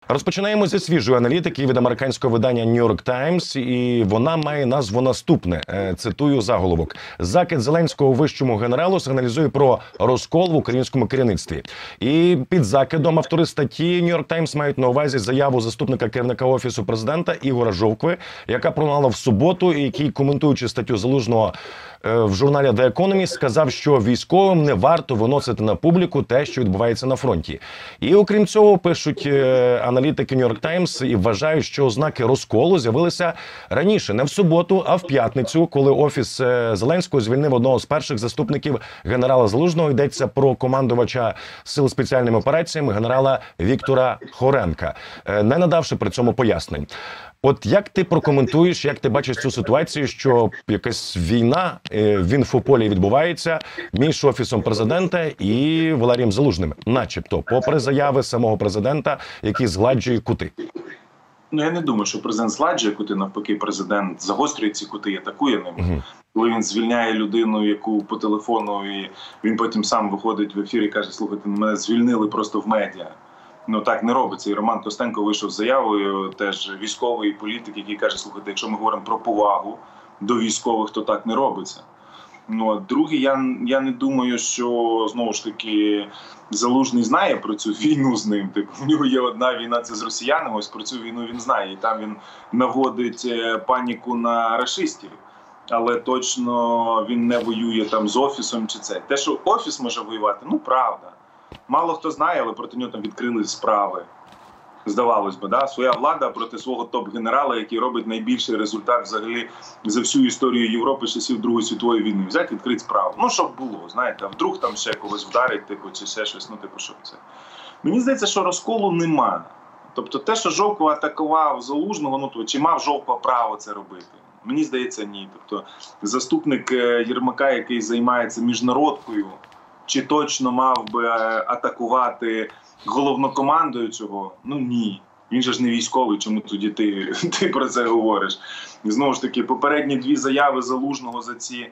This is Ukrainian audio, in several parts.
Розпочинаємо зі свіжої аналітики від американського видання New York Times, і вона має назву наступне. Цитую заголовок. Закид Зеленського вищому генералу сигналізує про розкол в українському керівництві. І під закидом автори статті New York Times мають на увазі заяву заступника керівника Офісу президента Ігоря Жовкви, яка пролунала в суботу, і який, коментуючи статтю Залужного в журналі The Economist, сказав, що військовим не варто виносити на публіку те, що відбувається на фронті. І окрім цього, пишуть аналітики New York Times і вважають, що ознаки розколу з'явилися раніше, не в суботу, а в п'ятницю, коли Офіс Зеленського звільнив одного з перших заступників генерала Залужного. Йдеться про командувача Сил спеціальними операціями генерала Віктора Хоренка, не надавши при цьому пояснень. От як ти прокоментуєш, як ти бачиш цю ситуацію, що якась війна в інфополі відбувається між Офісом президента і Валерієм Залужним, начебто, попри заяви самого президента, який згладжує кути? Ну, я не думаю, що президент згладжує кути, навпаки, президент загострює ці кути і атакує ними. Коли він звільняє людину, яку по телефону, і він потім сам виходить в ефір і каже: слухайте, мене звільнили просто в медіа. Ну, так не робиться. І Роман Костенко вийшов з заявою, теж військовий політик, який каже: слухайте, якщо ми говоримо про повагу до військових, то так не робиться. Ну, а друге, я не думаю, що, знову ж таки, Залужний знає про цю війну з ним. Типу, в нього є одна війна, це з росіянами, ось про цю війну він знає. І там він наводить паніку на рашистів. Але точно він не воює там з Офісом чи це. Те, що Офіс може воювати, ну, правда. Мало хто знає, але проти нього там відкрили справи. Здавалось би, да? Своя влада проти свого топ-генерала, який робить найбільший результат взагалі за всю історію Європи з часів Другої світової війни. Взяти, відкрити справу. Ну, щоб було, знаєте, а вдруг там ще когось вдарить, типу, чи ще щось, ну, типу, що це. Мені здається, що розколу нема. Тобто те, що Жовква атакував Залужного, ну, то чи мав Жовква право це робити? Мені здається, ні. Тобто заступник Єрмака, який займається міжнародкою, чи точно мав би атакувати головнокомандуючого? Ну, ні. Він же ж не військовий, чому тоді ти про це говориш? І знову ж таки, попередні дві заяви Залужного за ці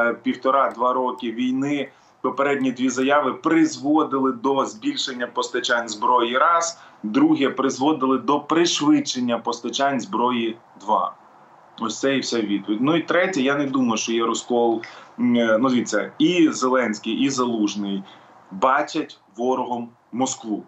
1,5-2 роки війни, попередні дві заяви призводили до збільшення постачань зброї раз, друге призводили до пришвидшення постачань зброї два. Ось це і вся відповідь. Ну і третє, я не думаю, що є розкол. Ну, дивіться, і Зеленський, і Залужний бачать ворогом Москву.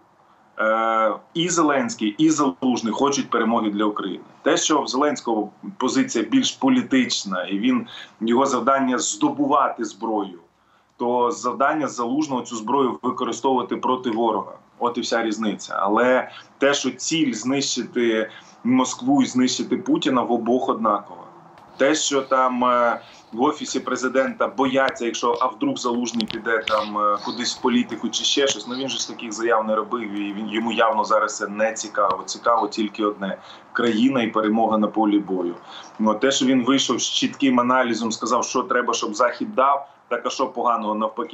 І Зеленський, і Залужний хочуть перемоги для України. Те, що в Зеленського позиція більш політична, і його завдання здобувати зброю, то завдання Залужного цю зброю використовувати проти ворога. От і вся різниця. Але те, що ціль знищити Москву і знищити Путіна, в обох однаково. Те, що там в Офісі президента бояться, а вдруг Залужний піде там кудись в політику чи ще щось, ну він же таких заяв не робив, і йому явно зараз це не цікаво. Цікаво тільки одне – країна і перемога на полі бою. Ну, те, що він вийшов з чітким аналізом, сказав, що треба, щоб Захід дав, так а що поганого? Навпаки,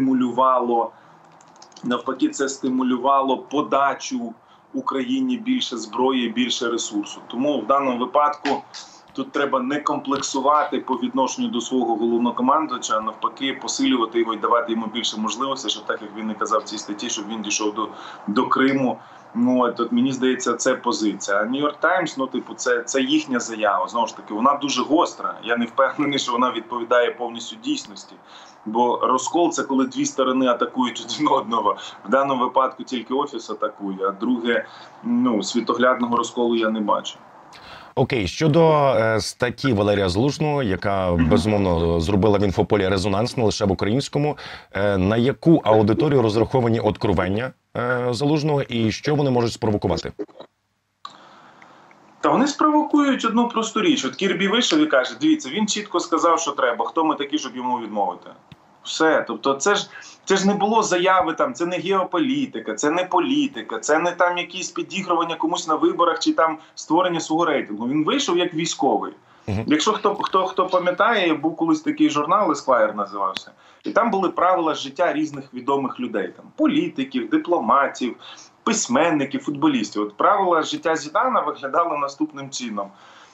це стимулювало подачу Україні більше зброї, більше ресурсу. Тому в даному випадку тут треба не комплексувати по відношенню до свого головнокомандувача, а навпаки посилювати його і давати йому більше можливостей, щоб, так як він і казав в цій статті, щоб він дійшов до Криму. Ну, от мені здається, це позиція. А New York Times, ну, типу, це їхня заява. Знову ж таки, вона дуже гостра. Я не впевнений, що вона відповідає повністю дійсності. Бо розкол – це коли дві сторони атакують один одного. В даному випадку тільки Офіс атакує, а друге, ну, світоглядного розколу я не бачу. Окей, щодо статті Валерія Залужного, яка, безумовно, зробила в інфополі резонанс не лише в українському, на яку аудиторію розраховані откровення Залужного і що вони можуть спровокувати? Та вони спровокують одну просту річ. От Кірбі вийшов і каже: дивіться, він чітко сказав, що треба, хто ми такі, щоб йому відмовити. Все. Тобто це ж не було заяви, там, це не геополітика, це не політика, це не там якісь підігрування комусь на виборах чи там створення свого рейтингу. Він вийшов як військовий. Якщо хто пам'ятає, був колись такий журнал, Esquire називався, і там були правила життя різних відомих людей. Там, політиків, дипломатів, письменників, футболістів. От правила життя Зідана виглядали наступним чином.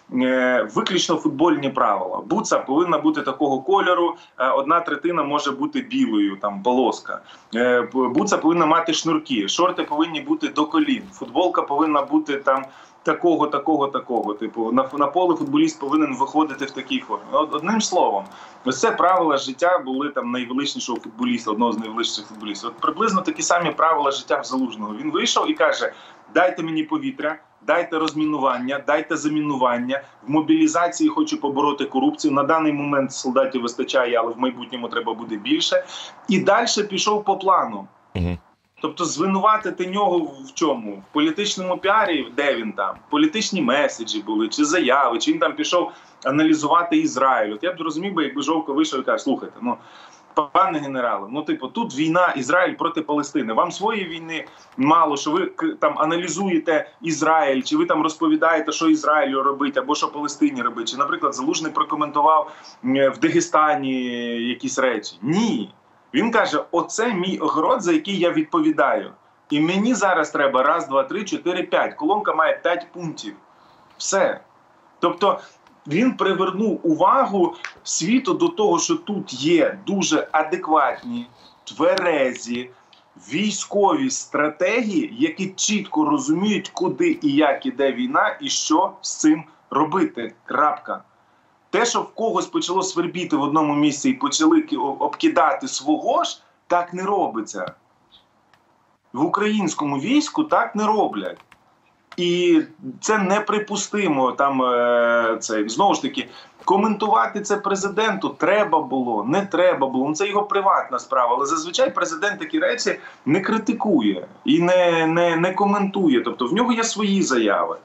виключно футбольні правила. Буца повинна бути такого кольору, 1/3 може бути білою, там полоска. Буца повинна мати шнурки, шорти повинні бути до колін, футболка повинна бути там такого. Типу, на поле футболіст повинен виходити в такій формі. Одним словом, ось це правила життя були там найвеличнішого футболіста, одного з найвеличніших футболістів. От приблизно такі самі правила життя в Залужного. Він вийшов і каже: дайте мені повітря, дайте розмінування, дайте замінування. В мобілізації хочу побороти корупцію. На даний момент солдатів вистачає, але в майбутньому треба буде більше. І далі пішов по плану. Тобто звинуватити нього в чому? В політичному піарі, де він там? Політичні меседжі були, чи заяви, чи він там пішов аналізувати Ізраїль. От я б розумів, якби Жовко вийшов і каже: слухайте, пане генерале, тут війна Ізраїль проти Палестини. Вам своєї війни мало, що ви там аналізуєте Ізраїль, чи ви там розповідаєте, що Ізраїлю робить, або що Палестині робить. Чи, наприклад, Залужний прокоментував в Дагестані якісь речі. Ні. Він каже: оце мій огород, за який я відповідаю. І мені зараз треба 1, 2, 3, 4, 5. Колонка має 5 пунктів. Все. Тобто він привернув увагу світу до того, що тут є дуже адекватні, тверезі, військові стратегії, які чітко розуміють, куди і як іде війна, і що з цим робити. Крапка. Те, що в когось почало свербіти в одному місці і почали обкидати свого ж, так не робиться. В українському війську так не роблять. І це неприпустимо. Там, знову ж таки, коментувати це президенту треба було, не треба було. Це його приватна справа. Але зазвичай президент такі речі не критикує і не коментує. Тобто в нього є свої заяви.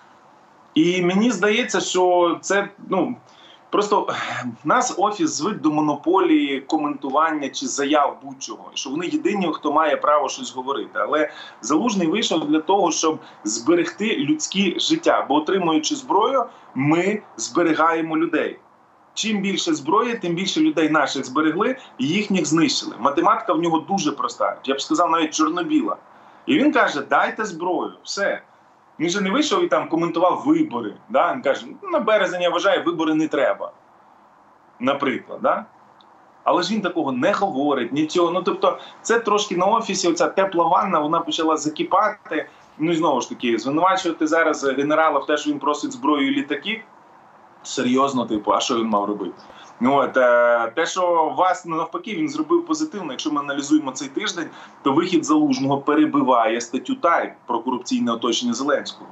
І мені здається, що це, просто в нас Офіс звик до монополії коментування чи заяв будь-чого. Що вони єдині, хто має право щось говорити. Але Залужний вийшов для того, щоб зберегти людське життя. Бо отримуючи зброю, ми зберігаємо людей. Чим більше зброї, тим більше людей наших зберегли і їхніх знищили. Математика в нього дуже проста. Я б сказав, навіть чорно-біла. І він каже: дайте зброю, все. Він же не вийшов і там коментував вибори. Да? Він каже: на березень, я вважаю, вибори не треба. Наприклад. Да? Але ж він такого не говорить, нічого. Тобто це трошки на Офісі, оця тепла ванна, вона почала закипати. І знову ж таки, звинувачувати зараз генерала в те, що він просить зброю і літаки, серйозно, а що він мав робити? Те, що вас навпаки він зробив позитивно, якщо ми аналізуємо цей тиждень, то вихід Залужного перебиває статтю «Тайм» про корупційне оточення Зеленського.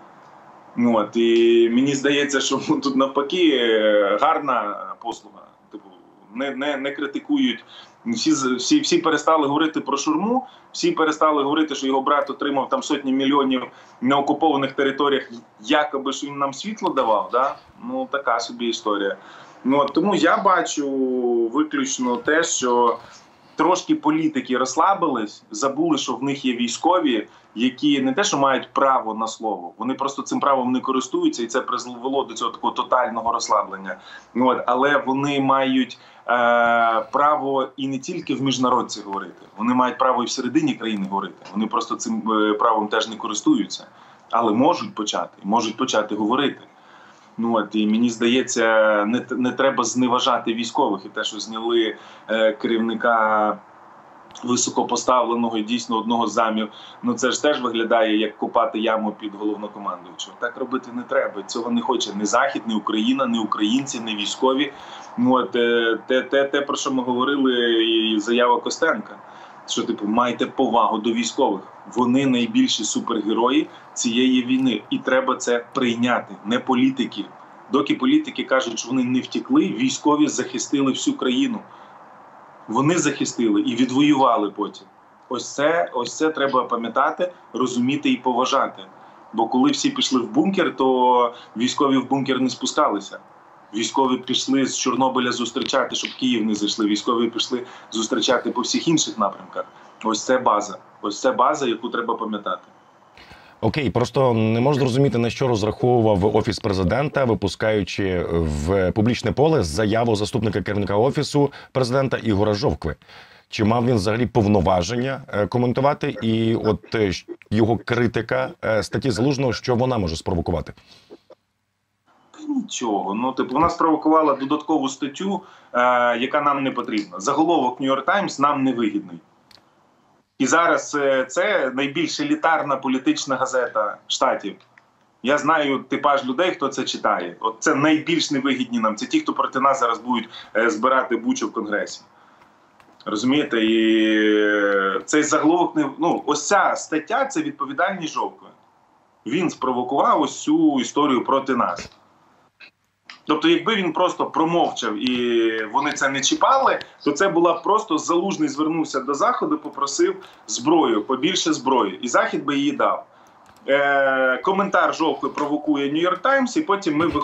І мені здається, що тут навпаки гарна послуга. Не критикують. Всі перестали говорити про Шурму, всі перестали говорити, що його брат отримав там сотні мільйонів на окупованих територіях, якоби що він нам світло давав. Да? Така собі історія. Тому я бачу виключно те, що трошки політики розслабились, забули, що в них є військові, які не те, що мають право на слово, вони просто цим правом не користуються, і це призвело до цього такого тотального розслаблення. Але вони мають право і не тільки в міжнародці говорити, вони мають право і всередині країни говорити. Вони просто цим правом теж не користуються, але можуть почати говорити. І мені здається, не треба зневажати військових. І те, що зняли керівника високопоставленого і дійсно одного з замів, це ж теж виглядає як копати яму під головнокомандуючого. Так робити не треба. Цього не хоче ні Захід, ні Україна, ні українці, ні військові. Те, про що ми говорили, і заява Костенка, що майте повагу до військових. Вони найбільші супергерої цієї війни. І треба це прийняти, не політики. Доки політики кажуть, що вони не втекли, військові захистили всю країну. Вони захистили і відвоювали потім. Ось це треба пам'ятати, розуміти і поважати. Бо коли всі пішли в бункер, то військові в бункер не спускалися. Військові пішли з Чорнобиля зустрічати, щоб Київ не зайшли. Військові пішли зустрічати по всіх інших напрямках. Ось це база. Ось це база, яку треба пам'ятати. Окей, просто не можу зрозуміти, на що розраховував Офіс президента, випускаючи в публічне поле заяву заступника керівника Офісу президента Ігоря Жовкви. Чи мав він взагалі повноваження коментувати? І його критика статті Залужного, що вона може спровокувати? нічого. Ну, типу, вона спровокувала додаткову статтю, яка нам не потрібна. Заголовок New York Times нам не вигідний. І зараз це найбільш елітарна політична газета Штатів. Я знаю типаж людей, хто це читає. От це найбільш невигідні нам. Це ті, хто проти нас зараз будуть збирати бучу в Конгресі. Розумієте? І цей заголовок не... Ну, ось ця стаття – це відповідальність Жовкви. Він спровокував ось цю історію проти нас. Тобто, якби він просто промовчав і вони це не чіпали, то це була просто Залужний звернувся до Заходу, попросив зброю, побільше зброї. І Захід би її дав. Коментар Жовкви провокує New York Times, і потім ми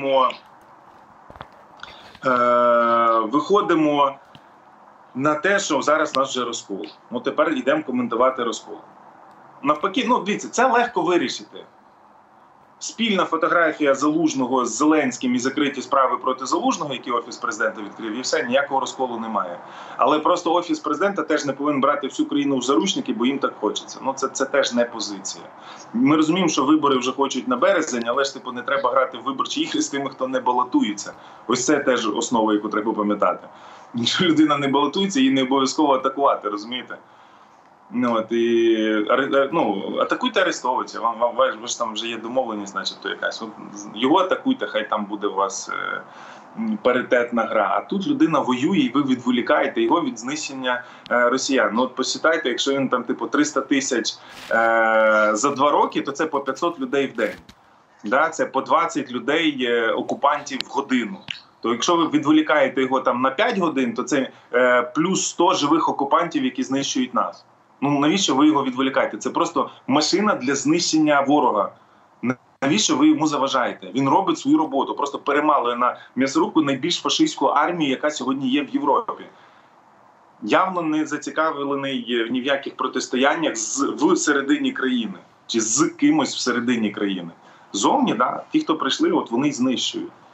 виходимо на те, що зараз у нас вже розкол. Ну тепер йдемо коментувати розкол. Навпаки, ну дивіться, це легко вирішити. Спільна фотографія Залужного з Зеленським і закриті справи проти Залужного, які Офіс Президента відкрив, і все, ніякого розколу немає. Але просто Офіс Президента теж не повинен брати всю країну в заручники, бо їм так хочеться. Ну це теж не позиція. Ми розуміємо, що вибори вже хочуть на березень, але ж типу не треба грати в виборчі ігри з тими, хто не балотується. Ось це теж основа, яку треба пам'ятати. Якщо людина не балотується, її не обов'язково атакувати, розумієте? Ну, от, і, атакуйте Арестовича, ви ж там вже є домовленість, начебто якась. От, його атакуйте, хай там буде у вас паритетна гра. А тут людина воює, і ви відволікаєте його від знищення росіян. Ну, от посчитайте, якщо він там типу 300 тисяч за 2 роки, то це по 500 людей в день. Да? Це по 20 людей окупантів в годину. То якщо ви відволікаєте його там на 5 годин, то це плюс 100 живих окупантів, які знищують нас. Ну навіщо ви його відволікаєте? Це просто машина для знищення ворога. Навіщо ви йому заважаєте? Він робить свою роботу, просто перемалує на м'ясорубку найбільш фашистську армію, яка сьогодні є в Європі. Явно не зацікавлений ні в яких протистояннях в середині країни. Чи з кимось всередині країни. Зовні, да, ті, хто прийшли, от вони й знищують.